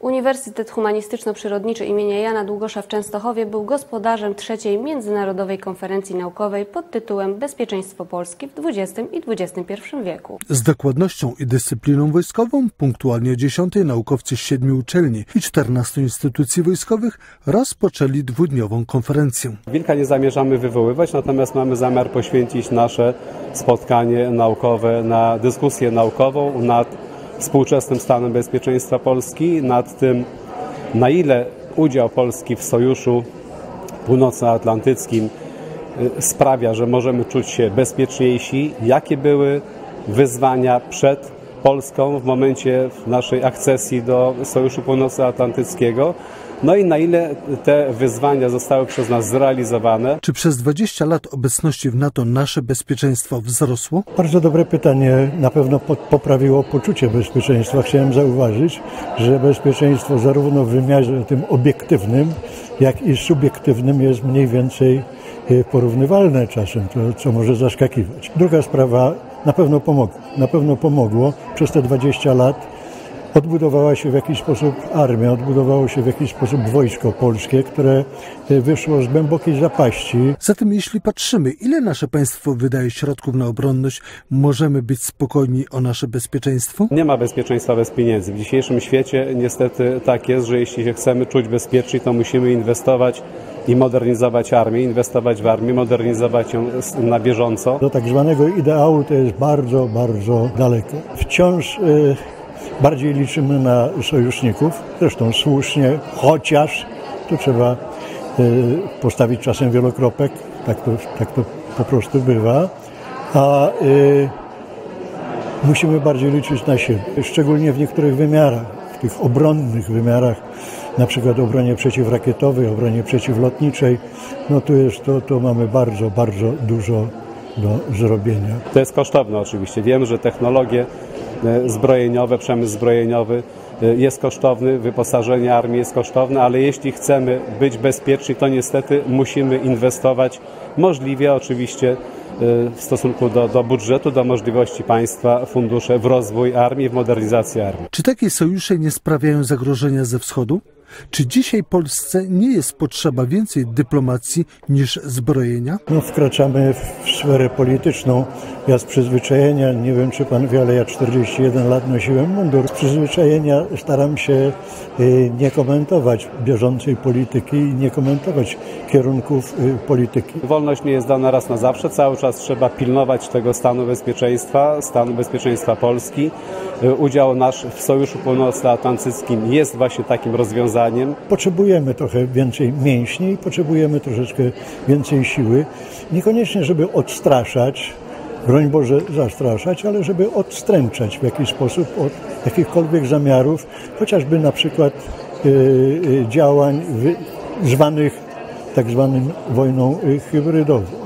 Uniwersytet Humanistyczno-Przyrodniczy im. Jana Długosza w Częstochowie był gospodarzem trzeciej Międzynarodowej Konferencji Naukowej pod tytułem Bezpieczeństwo Polski w XX i XXI wieku. Z dokładnością i dyscypliną wojskową punktualnie o 10 naukowcy z 7 uczelni i 14 instytucji wojskowych rozpoczęli dwudniową konferencję. Wilka nie zamierzamy wywoływać, natomiast mamy zamiar poświęcić nasze spotkanie naukowe na dyskusję naukową nad współczesnym stanem bezpieczeństwa Polski, nad tym, na ile udział Polski w Sojuszu Północnoatlantyckim sprawia, że możemy czuć się bezpieczniejsi, jakie były wyzwania przed Polską w momencie naszej akcesji do Sojuszu Północnoatlantyckiego, no i na ile te wyzwania zostały przez nas zrealizowane. Czy przez 20 lat obecności w NATO nasze bezpieczeństwo wzrosło? Bardzo dobre pytanie. Na pewno poprawiło poczucie bezpieczeństwa. Chciałem zauważyć, że bezpieczeństwo zarówno w wymiarze tym obiektywnym, jak i subiektywnym jest mniej więcej porównywalne czasem, co może zaskakiwać. Druga sprawa, na pewno pomogło przez te 20 lat. Odbudowała się w jakiś sposób armia, odbudowało się w jakiś sposób wojsko polskie, które wyszło z głębokiej zapaści. Zatem jeśli patrzymy, ile nasze państwo wydaje środków na obronność, możemy być spokojni o nasze bezpieczeństwo? Nie ma bezpieczeństwa bez pieniędzy. W dzisiejszym świecie niestety tak jest, że jeśli się chcemy czuć bezpieczni, to musimy inwestować i modernizować armię, inwestować w armię, modernizować ją na bieżąco. Do tak zwanego ideału to jest bardzo, bardzo daleko. Wciąż bardziej liczymy na sojuszników, zresztą słusznie, chociaż tu trzeba postawić czasem wielokropek, tak to po prostu bywa, a musimy bardziej liczyć na siebie, szczególnie w niektórych wymiarach, w tych obronnych wymiarach, na przykład obronie przeciwrakietowej, obronie przeciwlotniczej, no tu mamy bardzo, bardzo dużo do zrobienia. To jest kosztowne oczywiście. Wiem, że technologie zbrojeniowe, przemysł zbrojeniowy jest kosztowny, wyposażenie armii jest kosztowne, ale jeśli chcemy być bezpieczni, to niestety musimy inwestować możliwie oczywiście w stosunku do budżetu, do możliwości państwa, fundusze w rozwój armii, w modernizację armii. Czy takie sojusze nie sprawiają zagrożenia ze wschodu? Czy dzisiaj Polsce nie jest potrzeba więcej dyplomacji niż zbrojenia? No, wkraczamy w sferę polityczną. Ja z przyzwyczajenia, nie wiem czy pan wie, ale ja 41 lat nosiłem mundur. Z przyzwyczajenia staram się nie komentować bieżącej polityki i nie komentować kierunków polityki. Wolność nie jest dana raz na zawsze. Cały czas trzeba pilnować tego stanu bezpieczeństwa Polski. Udział nasz w Sojuszu Północnoatlantyckim jest właśnie takim rozwiązaniem. Potrzebujemy trochę więcej mięśni, potrzebujemy troszeczkę więcej siły. Niekoniecznie, żeby odstraszać, broń Boże zastraszać, ale żeby odstręczać w jakiś sposób od jakichkolwiek zamiarów, chociażby na przykład działań zwanych tak zwaną wojną hybrydową.